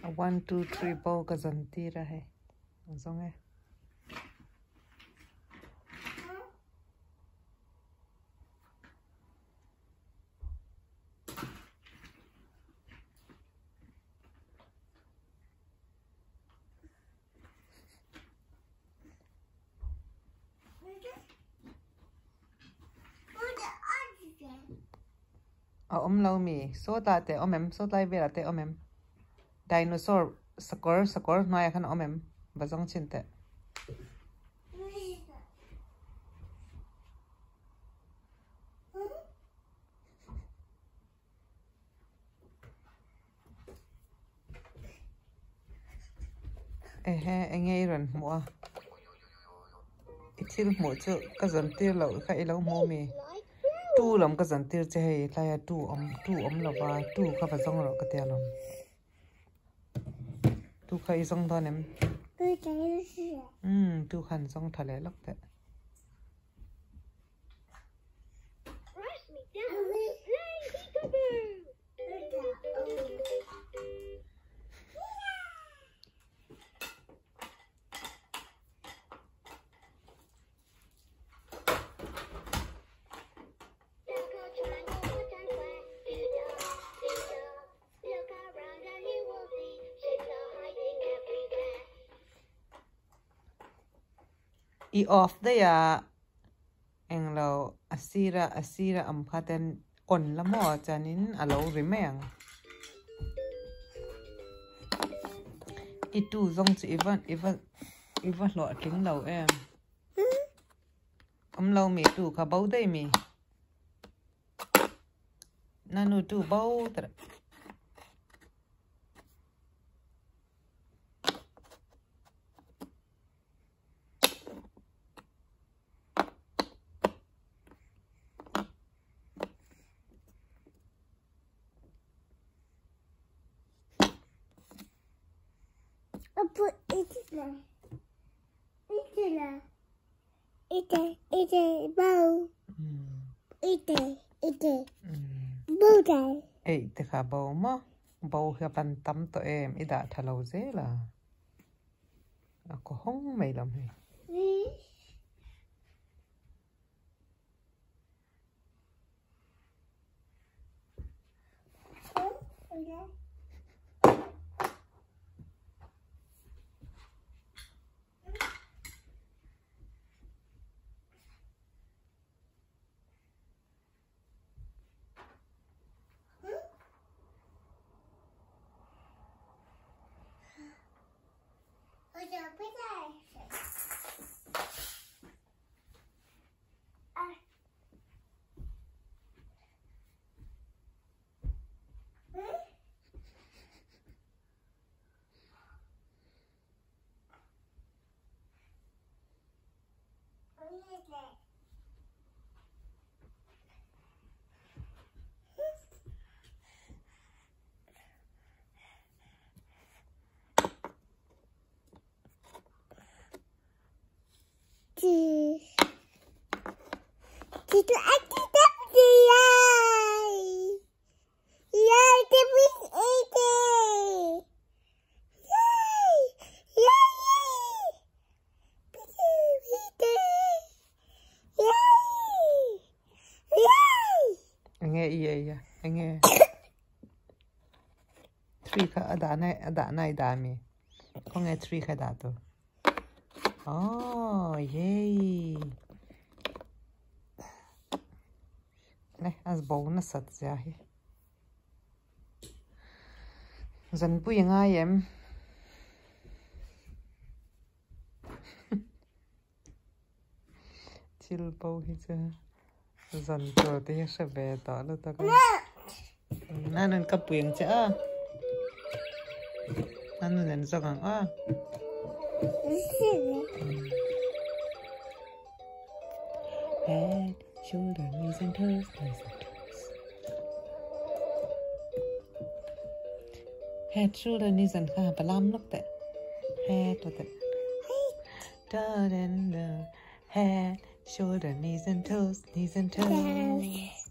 1 2 3 bao cái dân ti ra hay giống nghe lâu mi số ta te em số lại về là te em dinosaur score nói khăn em và giống trên te anh nghe rồi mua ít mua chứ cái dân tiêu lẩu khai lẩu mua mi tu làm cái dân tiêu chơi lại tu om là ba tu cái vật giống rồi cái tiêu làm tu khai giống thôi em tu khăn giống thật lẽ lắm đấy i off đây à anh lâu asira khaten on la mo chanin alo rimeng i tu zong chi even lo king lo em lâu mi tu kha bau dei mi nanu tu bau tra put it bow. It bow day. Ê, thì khá bầu mà bầu khá bàn tâm tụi em ý đã thả lâu dễ là có hông mày lắm hề anh nghe three khá đã này đã mi không nghe three khá đã thôi oh yay này as bonus sat ra hi dân bùi ngay em chill bầu hi chứ dân cho thì sẽ về đó là ta có nanon ka puing cha nanon nen zawng a head shoulder knees and toes head shoulder knees and kha balam lok te head to the head shoulder knees and toes